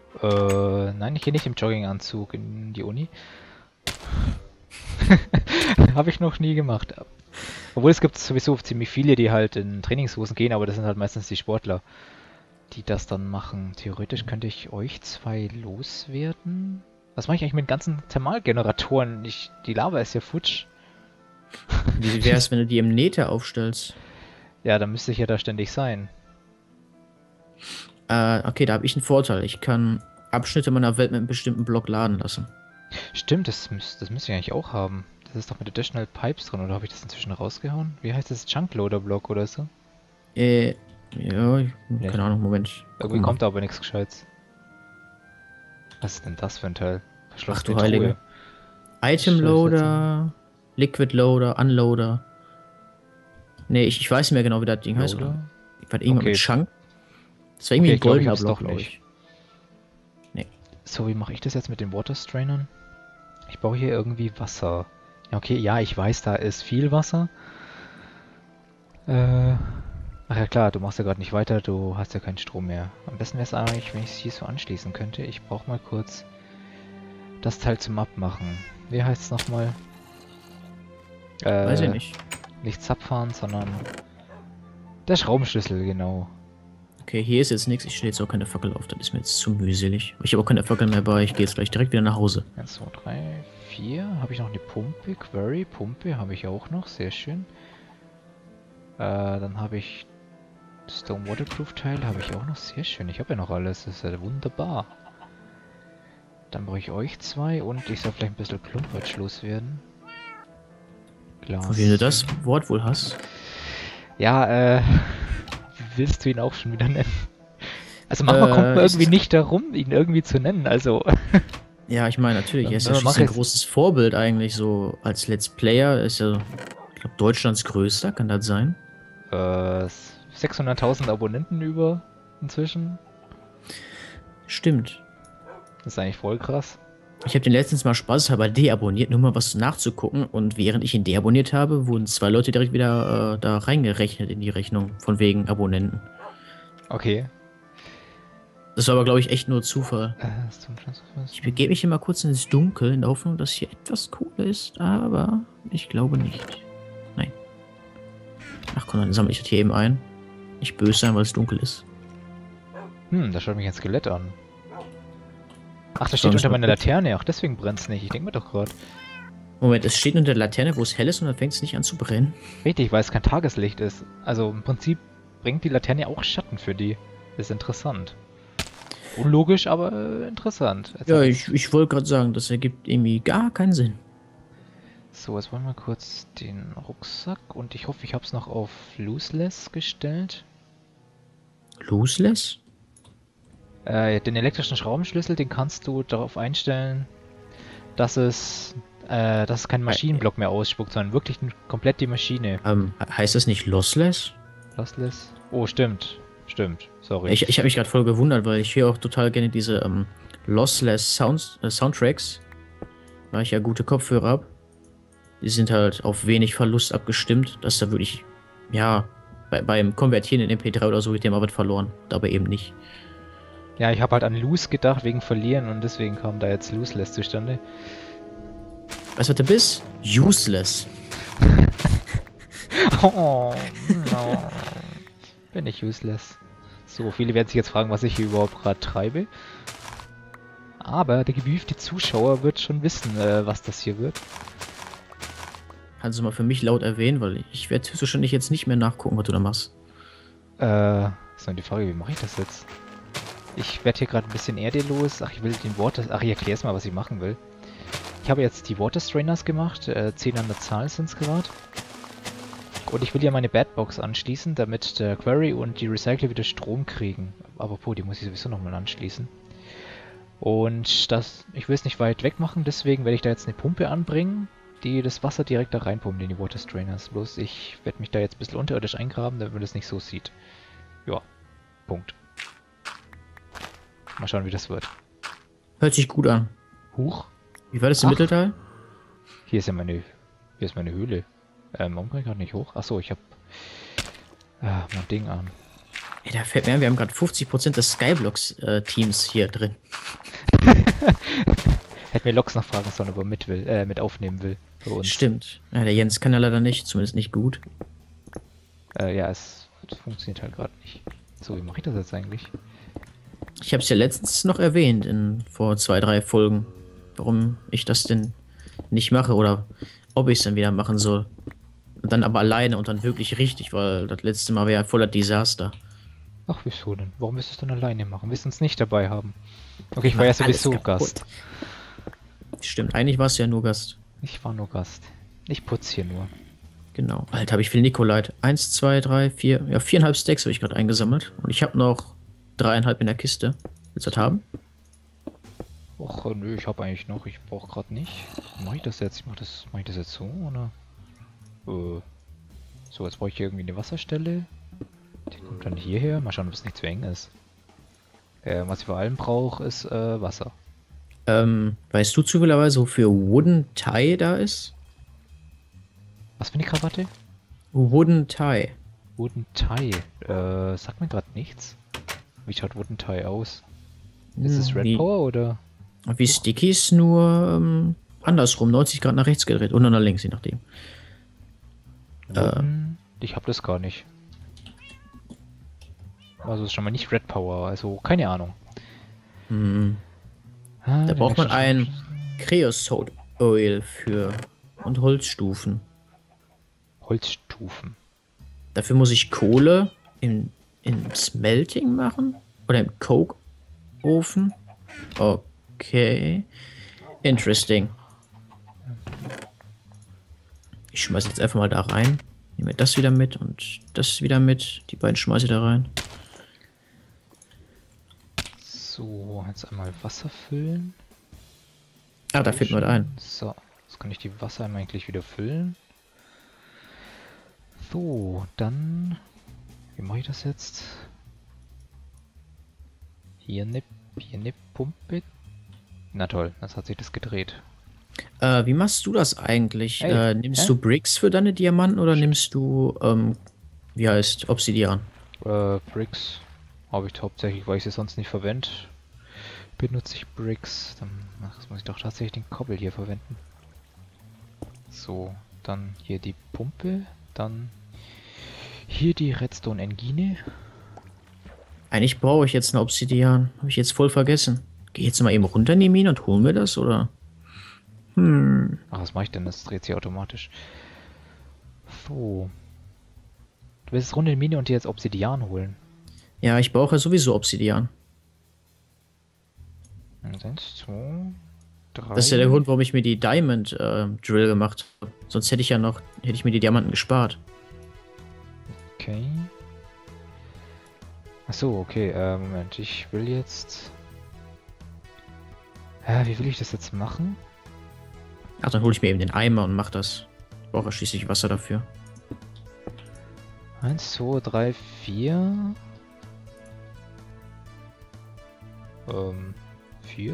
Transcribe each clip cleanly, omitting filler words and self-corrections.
Nein, ich gehe nicht im Jogginganzug in die Uni. Habe ich noch nie gemacht. Obwohl es gibt sowieso ziemlich viele, die halt in Trainingshosen gehen, aber das sind halt meistens die Sportler, die das dann machen. Theoretisch könnte ich euch zwei loswerden. Was mache ich eigentlich mit den ganzen Thermalgeneratoren? Die Lava ist ja futsch. Wie wär's, wenn du die im Nether aufstellst? Ja, dann müsste ich ja da ständig sein. Okay, da habe ich einen Vorteil. Ich kann Abschnitte meiner Welt mit einem bestimmten Block laden lassen. Stimmt, das müsste ich eigentlich auch haben. Das ist doch mit Additional Pipes drin, oder habe ich das inzwischen rausgehauen? Wie heißt das? Chunkloader Block oder so? Äh, ja, Ne, keine Ahnung, Moment. Guck irgendwie mal. kommt da aber nichts Gescheites. Was ist denn das für ein Teil? Ach Verschlossene du Truhe. Heilige. Item Scheiße. Loader, Liquid Loader, Unloader. Nee, ich weiß nicht mehr genau, wie das Ding heißt. Loader? Ich war irgendwann mit Okay, Chunk. Das war irgendwie okay, ein ich glaube, ich goldener hab's Block, doch glaube nicht. ich. Nee. So, wie mache ich das jetzt mit den Water Strainern? Ich brauche hier irgendwie Wasser. Ja, okay, ja, ich weiß, da ist viel Wasser. Ach ja klar, du machst ja gerade nicht weiter, du hast ja keinen Strom mehr. Am besten wäre es eigentlich, wenn ich es hier so anschließen könnte. Ich brauche mal kurz das Teil zum Abmachen. Wie heißt es nochmal? Weiß ich Äh, nicht. nicht Zapfahren, sondern der Schraubenschlüssel, genau. Okay, hier ist jetzt nichts. Ich stelle jetzt auch keine Fackel auf. Das ist mir jetzt zu mühselig. Ich habe auch keine Fackel mehr bei. Ich gehe jetzt gleich direkt wieder nach Hause. 1, 2, 3, 4. Habe ich noch eine Pumpe? Query, Pumpe habe ich auch noch, sehr schön. Dann habe ich Stone Waterproof Teil, habe ich auch noch, sehr schön. Ich habe ja noch alles, das ist ja wunderbar. Dann brauche ich euch zwei und ich soll vielleicht ein bisschen Klumpatsch loswerden. Von wem du Glas. das Wort wohl hast? Ja, wie willst du ihn auch schon wieder nennen? Also manchmal kommt man Ist irgendwie es. nicht darum, ihn irgendwie zu nennen, also Ja, ich meine, natürlich. Er ist ja dann schließlich mache ein ich es. großes Vorbild eigentlich so als Let's Player. Er ist ja, ich glaube, Deutschlands größter, kann das sein? 600.000 Abonnenten über inzwischen. Stimmt. Das ist eigentlich voll krass. Ich habe den letztens mal spaßhalber deabonniert, nur mal was nachzugucken. Und während ich ihn deabonniert habe, wurden zwei Leute direkt wieder da reingerechnet in die Rechnung, von wegen Abonnenten. Okay. Das war aber, glaube ich, echt nur Zufall. Ich begebe mich hier mal kurz ins Dunkel, in der Hoffnung, dass hier etwas Kohle ist, aber ich glaube nicht. Nein. Ach komm, dann sammle ich das hier eben ein. Nicht böse sein, weil es dunkel ist. Da schaut mich ein Skelett an. Ach, das steht Schauen wir uns unter mal meiner kurz. Laterne. Ach, deswegen brennt's nicht. Ich denke mir doch gerade. Moment, es steht unter der Laterne, wo es hell ist und dann fängt es nicht an zu brennen. Richtig, weil es kein Tageslicht ist. Also im Prinzip bringt die Laterne auch Schatten für die. Das ist interessant. Unlogisch, aber interessant. Jetzt Ja, hab ich wollte gerade sagen, das ergibt irgendwie gar keinen Sinn. So, jetzt wollen wir kurz den Rucksack und ich hoffe, ich habe es noch auf Looseless gestellt. Looseless? Den elektrischen Schraubenschlüssel, den kannst du darauf einstellen, dass es keinen Maschinenblock mehr ausspuckt, sondern wirklich komplett die Maschine. Heißt das nicht lossless? Lossless? Oh, stimmt. Stimmt. Sorry. Ich habe mich gerade voll gewundert, weil ich höre auch total gerne diese lossless Soundtracks, weil ich ja gute Kopfhörer habe. Die sind halt auf wenig Verlust abgestimmt, dass da wirklich, ja, beim Konvertieren in MP3 oder so geht dem Arbeit verloren, dabei eben nicht. Ja, ich habe halt an Loose gedacht, wegen Verlieren und deswegen kam da jetzt Looseless zustande. Weißt du, was du bist? Useless. Oh, no. Bin ich useless. So, viele werden sich jetzt fragen, was ich hier überhaupt gerade treibe. Aber der gewiefte Zuschauer wird schon wissen, was das hier wird. Kannst du mal für mich laut erwähnen, weil ich werde höchstwahrscheinlich jetzt nicht mehr nachgucken, was du da machst. Ist dann die Frage, wie mache ich das jetzt? Ich werde hier gerade ein bisschen Erde los. Ach, ich will den Water... Ach, ich erkläre es mal, was ich machen will. Ich habe jetzt die Water Strainers gemacht. 10 an der Zahl sind es gerade. Und ich will ja meine Badbox anschließen, damit der Quarry und die Recycler wieder Strom kriegen. Aber die muss ich sowieso nochmal anschließen. Und ich will es nicht weit weg machen, deswegen werde ich da jetzt eine Pumpe anbringen, die das Wasser direkt da reinpumpt in die Water Strainers. Bloß ich werde mich da jetzt ein bisschen unterirdisch eingraben, damit man das nicht so sieht. Ja, Punkt. Mal schauen, wie das wird. Hört sich gut an. Huch. Wie war das im Ach. Mittelteil? Hier ist meine Höhle. Warum kann ich gerade nicht hoch? Achso, ich habe mein Ding an. Ey, da fällt mir ein, wir haben gerade 50% des Skyblocks-Teams hier drin. Hätte mir Lox noch fragen sollen, ob er mit aufnehmen will. Bei uns. Stimmt. Ja, der Jens kann ja leider nicht, zumindest nicht gut. Ja, es funktioniert halt gerade nicht. So, wie mache ich das jetzt eigentlich? Ich habe es ja letztens noch erwähnt, vor 2, 3 Folgen, warum ich das denn nicht mache oder ob ich es dann wieder machen soll. Und dann aber alleine und dann wirklich richtig, weil das letzte Mal war ja voller Desaster. Ach, wieso denn? Warum willst du es dann alleine machen? Willst du uns nicht dabei haben? Okay, ich war ja sowieso Gast. Stimmt, eigentlich war es ja nur Gast. Ich war nur Gast. Ich putze hier nur. Genau. Alter, habe ich viel Nikolait. 1, 2, 3, 4. Ja, 4,5 Stacks habe ich gerade eingesammelt. Und ich habe noch 3,5 in der Kiste. Willst du das haben? Och, nö, ich habe eigentlich noch. Ich brauche gerade nicht. Mache ich das jetzt? Mach ich das jetzt so, oder? So, jetzt brauche ich hier irgendwie eine Wasserstelle. Die kommt dann hierher. Mal schauen, ob es nicht zu eng ist. Was ich vor allem brauche, ist Wasser. Weißt du zufälligerweise, wofür Wooden Tie da ist? Was für eine Krawatte? Wooden Tie. Wooden Tie. Sagt mir gerade nichts. Wie schaut Wooden Tie aus? Ist es Red Power oder? Wie Stickies, nur andersrum. 90 Grad nach rechts gedreht. Oder nach links, je nachdem. Ich habe das gar nicht. Also ist schon mal nicht Red Power, also keine Ahnung. Da braucht man ein Creosote Oil für und Holzstufen. Holzstufen. Dafür muss ich Kohle im Smelting machen? Oder im Coke-Ofen? Okay. Interesting. Ich schmeiße jetzt einfach mal da rein. Nehme das wieder mit und das wieder mit. Die beiden schmeiße ich da rein. So, jetzt einmal Wasser füllen. Ah, da fällt mir ein. So, jetzt kann ich die Wasser einmal eigentlich wieder füllen. So, dann... Wie mache ich das jetzt? Hier eine Pumpe. Na toll, das hat sich das gedreht. Wie machst du das eigentlich? Hey, Nimmst du Bricks für deine Diamanten oder nimmst du, wie heißt, Obsidian? Bricks habe ich hauptsächlich, weil ich sie sonst nicht verwende. Benutze ich Bricks. Dann muss ich doch tatsächlich den Kobbel hier verwenden. So, dann hier die Pumpe. Dann hier die Redstone Engine. Eigentlich brauche ich jetzt eine Obsidian. Habe ich jetzt voll vergessen. Geh jetzt mal eben runter in die Mine und holen wir das, oder? Ach, was mache ich denn? Das dreht sich automatisch. So. Du willst runter in die Mine und dir jetzt Obsidian holen. Ja, ich brauche sowieso Obsidian. 1, 2, 3. Das ist ja der Grund, warum ich mir die Diamond Drill gemacht habe. Sonst hätte ich mir die Diamanten gespart. Okay. Achso, okay, Moment, ich will jetzt... wie will ich das jetzt machen? Ach, dann hole ich mir eben den Eimer und mach das. Ich brauche schließlich Wasser dafür. 1, 2, 3, 4. 4.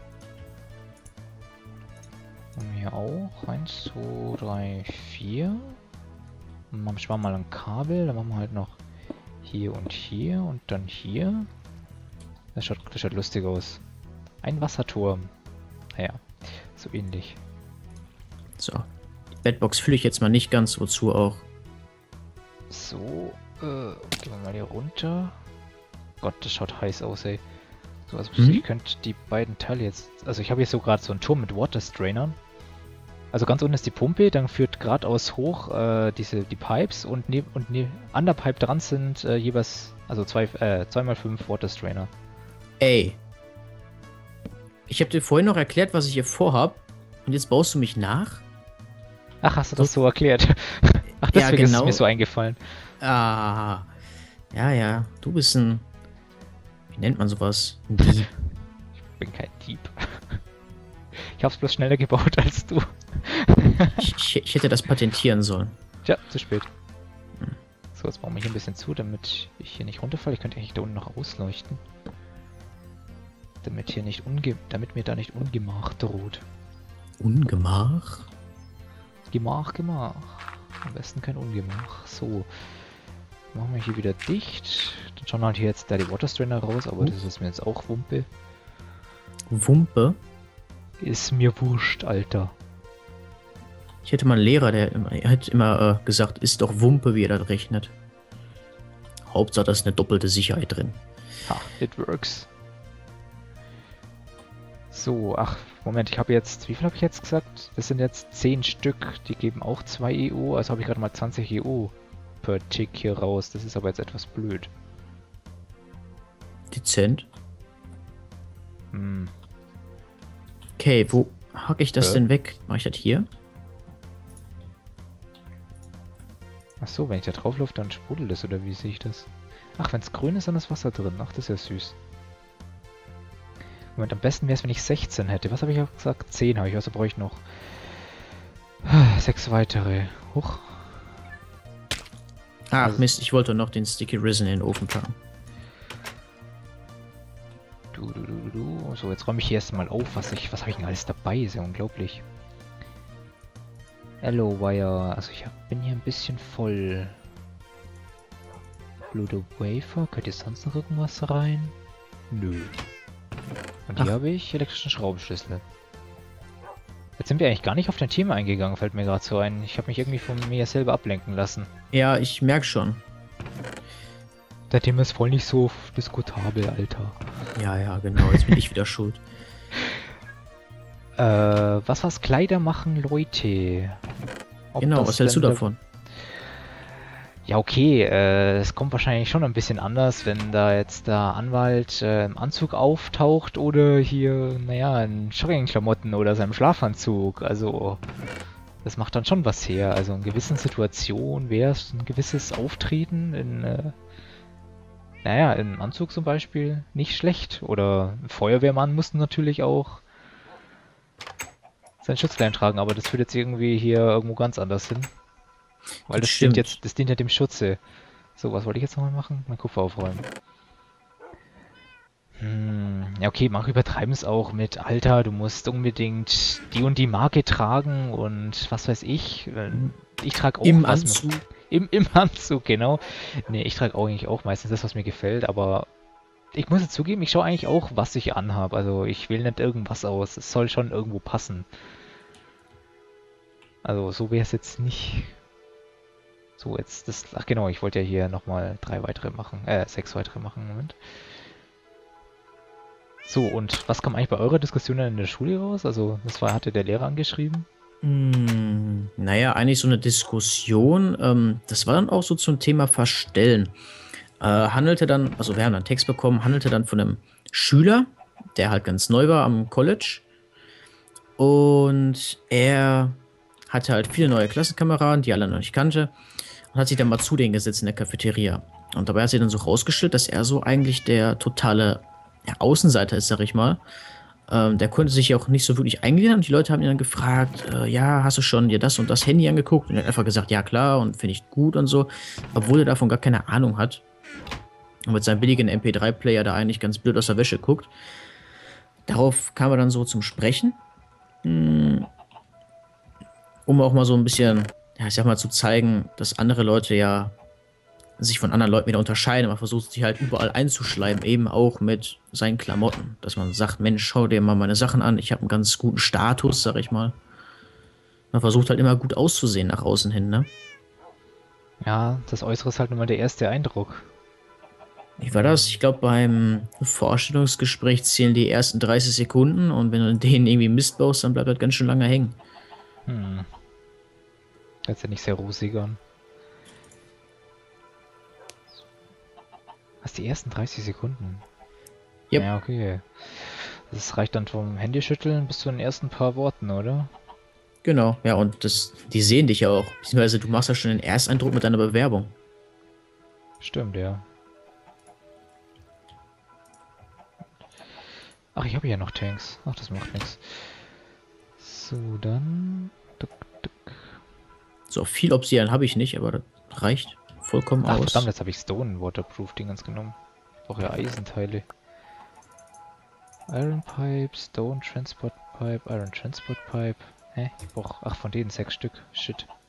Und hier auch. 1, 2, 3, 4. Und dann sparen wir mal ein Kabel. Dann machen wir halt noch hier und dann hier. Das schaut lustig aus. Ein Wasserturm. Naja, so ähnlich. So. Die Bedbox fülle ich jetzt mal nicht ganz, wozu auch. So, gehen wir mal hier runter. Gott, das schaut heiß aus, ey. So, also ich könnte die beiden Teile jetzt... Also ich habe hier so gerade so einen Turm mit Waterstrainern. Also ganz unten ist die Pumpe, dann führt geradeaus hoch die Pipes und an der Pipe dran sind jeweils, also 2x5 Waterstrainer. Ey. Ich habe dir vorhin noch erklärt, was ich hier vorhab. Und jetzt baust du mich nach? Ach, hast du das so erklärt? Ach, deswegen ja, genau. ist es mir so eingefallen. Ah. Ja. Du bist ein... Wie nennt man sowas? Ein Dieb. Ich bin kein Dieb. Ich hab's bloß schneller gebaut als du. ich hätte das patentieren sollen. Tja, zu spät. So, jetzt bauen wir hier ein bisschen zu, damit ich hier nicht runterfalle. Ich könnte eigentlich da unten noch ausleuchten. Damit mir da nicht Ungemach droht. Ungemach? Gemach. Am besten kein Ungemach. So. Machen wir hier wieder dicht. Dann schauen halt hier jetzt da die Water Strainer raus, aber das ist mir jetzt auch Wumpe. Wumpe? Ist mir wurscht, Alter. Ich hätte mal einen Lehrer, er hat immer gesagt, ist doch Wumpe, wie er das rechnet. Hauptsache, da ist eine doppelte Sicherheit drin. Ha, it works. So, ach, Moment, ich habe jetzt, wie viel habe ich jetzt gesagt? Das sind jetzt 10 Stück, die geben auch 2 EO, also habe ich gerade mal 20 EO per Tick hier raus. Das ist aber jetzt etwas blöd. Dezent. Hm. Okay, wo hacke ich das denn weg? Mache ich das hier? Ach so, wenn ich da drauf laufe, dann sprudelt es, oder wie sehe ich das? Ach, wenn es grün ist, dann ist Wasser drin. Ach, das ist ja süß. Moment, am besten wäre es, wenn ich 16 hätte. Was habe ich auch gesagt? 10 habe ich, also brauche ich noch 6 weitere. Huch. Ach Also, Mist, ich wollte noch den Sticky Resin in den Ofen packen. So, jetzt räume ich hier erstmal auf, was habe ich denn alles dabei? Ist ja unglaublich. Hello Wire, also ich bin hier ein bisschen voll. Blue Wafer, könnt ihr sonst noch irgendwas rein? Nö. Und hier habe ich elektrischen Schraubenschlüssel. Jetzt sind wir eigentlich gar nicht auf dein Thema eingegangen, fällt mir gerade so ein. Ich habe mich irgendwie von mir selber ablenken lassen. Ja, ich merke schon. Dein Thema ist voll nicht so diskutabel, Alter. Ja, genau, jetzt bin ich wieder schuld. Was Kleider machen, Leute? Genau, was hältst du davon? Ja, okay, es kommt wahrscheinlich schon ein bisschen anders, wenn da jetzt der Anwalt im Anzug auftaucht oder hier, naja, in Joggingklamotten oder seinem Schlafanzug. Also, das macht dann schon was her. Also in gewissen Situationen wäre es ein gewisses Auftreten in, naja, im Anzug zum Beispiel nicht schlecht. Oder ein Feuerwehrmann muss natürlich auch sein Schutzkleidung tragen, aber das führt jetzt irgendwie hier irgendwo ganz anders hin. Weil das dient jetzt, das dient ja dem Schutze. So, was wollte ich jetzt nochmal machen? Mein Kupfer aufräumen. Ja okay, manche übertreiben es auch mit, Alter, du musst unbedingt die und die Marke tragen und was weiß ich. Ich trage auch im was Anzug. Im Anzug, genau. Nee, ich trage auch eigentlich auch meistens das, was mir gefällt, aber ich muss jetzt zugeben, ich schaue eigentlich auch, was ich anhabe. Also ich wähle nicht irgendwas aus. Es soll schon irgendwo passen. Also so wäre es jetzt nicht. So, jetzt das. Ach genau, ich wollte ja hier nochmal 6 weitere machen. Moment. So, und was kam eigentlich bei eurer Diskussion dann in der Schule raus? Also, hatte der Lehrer angeschrieben? Naja, eigentlich so eine Diskussion. Das war dann auch so zum Thema Verstellen. Handelte dann, also wir haben einen Text bekommen, handelte dann von einem Schüler, der halt ganz neu war am College. Und er hatte halt viele neue Klassenkameraden, die alle noch nicht kannte. Und hat sich dann mal zu denen gesetzt in der Cafeteria. Und dabei hat sich dann so rausgestellt, dass er so eigentlich der totale Außenseiter ist, sag ich mal. Der konnte sich auch nicht so wirklich eingliedern. Und die Leute haben ihn dann gefragt, ja, hast du schon dir das und das Handy angeguckt? Und er hat einfach gesagt, ja klar, und finde ich gut und so. Obwohl er davon gar keine Ahnung hat. Und mit seinem billigen MP3-Player da eigentlich ganz blöd aus der Wäsche guckt. Darauf kam er dann so zum Sprechen. Um auch mal so ein bisschen, ja, ich sag mal, zu zeigen, dass andere Leute ja sich von anderen Leuten wieder unterscheiden. Man versucht sich halt überall einzuschleimen, eben auch mit seinen Klamotten. Dass man sagt, Mensch, schau dir mal meine Sachen an, ich habe einen ganz guten Status, sag ich mal. Man versucht halt immer gut auszusehen nach außen hin, ne? Ja, das Äußere ist halt nur mal der erste Eindruck. Wie war das? Ich glaube, beim Vorstellungsgespräch zählen die ersten 30 Sekunden und wenn du denen irgendwie Mist baust, dann bleibt das ganz schön lange hängen. Das ist ja nicht sehr rosig an. Was, die ersten 30 Sekunden? Yep. Ja, okay. Das reicht dann vom Handyschütteln bis zu den ersten paar Worten, oder? Genau, ja, und die sehen dich ja auch. Beziehungsweise du machst ja schon den Ersteindruck mit deiner Bewerbung. Stimmt, ja. Ach, ich habe ja noch Tanks. Ach, das macht nichts. So, dann... So viel Obsidian habe ich nicht, aber das reicht vollkommen aus. Verdammt, jetzt habe ich Stone Waterproof Dingens genommen. Ich brauche ja Eisenteile. Iron Pipe, Stone Transport Pipe, Iron Transport Pipe. Hä? Ich brauche... Ach, von denen 6 Stück. Shit.